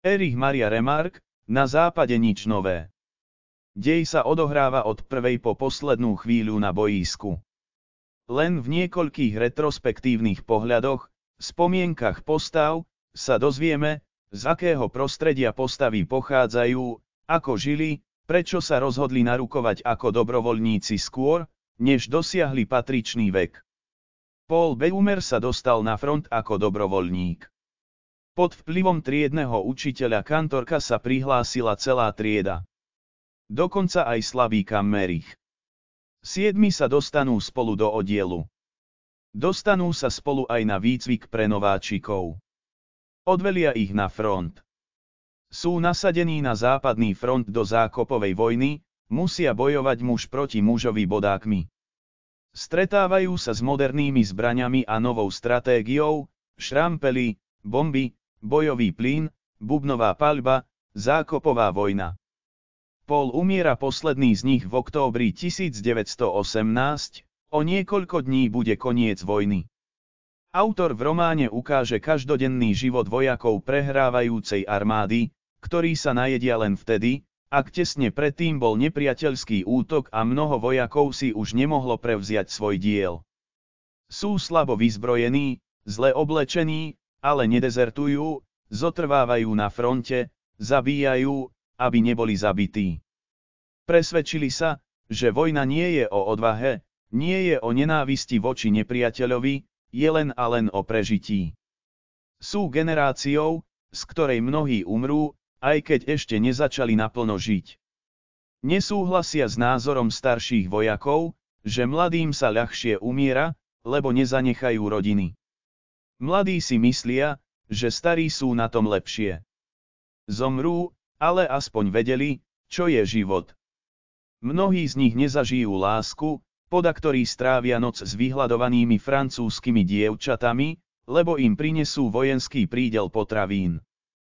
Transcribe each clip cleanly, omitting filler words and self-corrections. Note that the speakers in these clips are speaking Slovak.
Erich Maria Remarque, na západe nič nové. Dej sa odohráva od prvej po poslednú chvíľu na bojísku. Len v niekoľkých retrospektívnych pohľadoch, spomienkach postav, sa dozvieme, z akého prostredia postavy pochádzajú, ako žili, prečo sa rozhodli narukovať ako dobrovoľníci skôr, než dosiahli patričný vek. Paul Beumer sa dostal na front ako dobrovoľník. Pod vplyvom triedneho učiteľa kantorka sa prihlásila celá trieda. Dokonca aj slabý Kammerich. 7 sa dostanú spolu do oddielu. Dostanú sa spolu aj na výcvik pre nováčikov. Odvelia ich na front. Sú nasadení na západný front do zákopovej vojny, musia bojovať muž proti mužovi bodákmi. Stretávajú sa s modernými zbraňami a novou stratégiou, šrampely, bomby, bojový plyn, bubnová paľba, zákopová vojna. Paul umiera posledný z nich v októbri 1918, o niekoľko dní bude koniec vojny. Autor v románe ukáže každodenný život vojakov prehrávajúcej armády, ktorí sa najedia len vtedy, ak tesne predtým bol nepriateľský útok a mnoho vojakov si už nemohlo prevziať svoj diel. Sú slabo vyzbrojení, zle oblečení, ale nedezertujú, zotrvávajú na fronte, zabíjajú, aby neboli zabití. Presvedčili sa, že vojna nie je o odvahe, nie je o nenávisti voči nepriateľovi, je len a len o prežití. Sú generáciou, z ktorej mnohí umrú, aj keď ešte nezačali naplno žiť. Nesúhlasia s názorom starších vojakov, že mladým sa ľahšie umiera, lebo nezanechajú rodiny. Mladí si myslia, že starí sú na tom lepšie. Zomrú, ale aspoň vedeli, čo je život. Mnohí z nich nezažijú lásku, poda ktorí strávia noc s vyhľadovanými francúzskymi dievčatami, lebo im prinesú vojenský prídel potravín.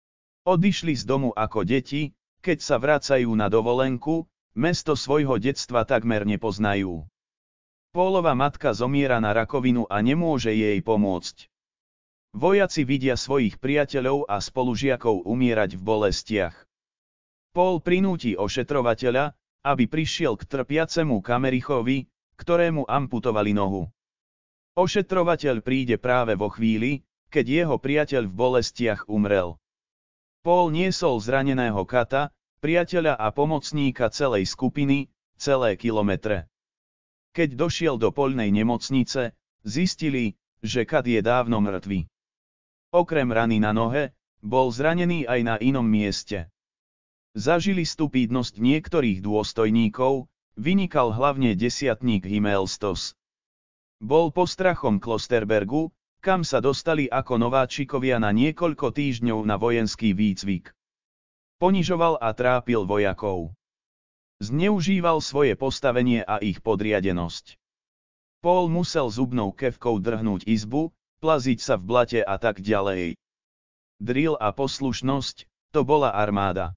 Odišli z domu ako deti, keď sa vracajú na dovolenku, mesto svojho detstva takmer nepoznajú. Paulova matka zomiera na rakovinu a nemôže jej pomôcť. Vojaci vidia svojich priateľov a spolužiakov umierať v bolestiach. Paul prinúti ošetrovateľa, aby prišiel k trpiacemu Kammerichovi, ktorému amputovali nohu. Ošetrovateľ príde práve vo chvíli, keď jeho priateľ v bolestiach umrel. Paul niesol zraneného kata, priateľa a pomocníka celej skupiny, celé kilometre. Keď došiel do poľnej nemocnice, zistili, že kat je dávno mŕtvy. Okrem rany na nohe, bol zranený aj na inom mieste. Zažili stupídnosť niektorých dôstojníkov, vynikal hlavne desiatník Himmelstos. Bol postrachom Klosterbergu, kam sa dostali ako nováčikovia na niekoľko týždňov na vojenský výcvik. Ponižoval a trápil vojakov. Zneužíval svoje postavenie a ich podriadenosť. Paul musel zubnou kefkou drhnúť izbu, plaziť sa v blate a tak ďalej. Drill a poslušnosť, to bola armáda.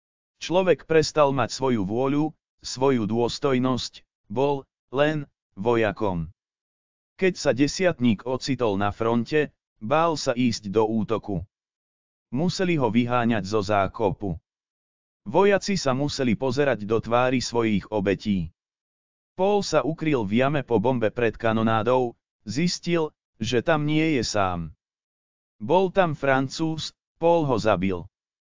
Človek prestal mať svoju vôľu, svoju dôstojnosť, bol len vojakom. Keď sa desiatník ocitol na fronte, bál sa ísť do útoku. Museli ho vyháňať zo zákopu. Vojaci sa museli pozerať do tvári svojich obetí. Paul sa ukryl v jame po bombe pred kanonádou, zistil, že tam nie je sám. Bol tam Francúz, Paul ho zabil.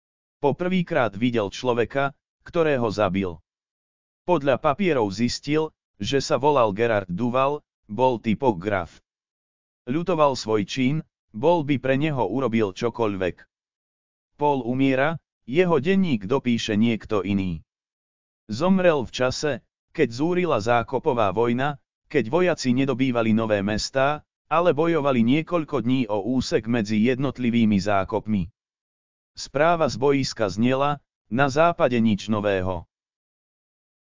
Po prvýkrát videl človeka, ktorého zabil. Podľa papierov zistil, že sa volal Gerard Duval, bol typograf. Ľutoval svoj čin, bol by pre neho urobil čokoľvek. Paul umiera, jeho denník dopíše niekto iný. Zomrel v čase, keď zúrila zákopová vojna, keď vojaci nedobývali nové mestá, ale bojovali niekoľko dní o úsek medzi jednotlivými zákopmi. Správa z boiska znela, na západe nič nového.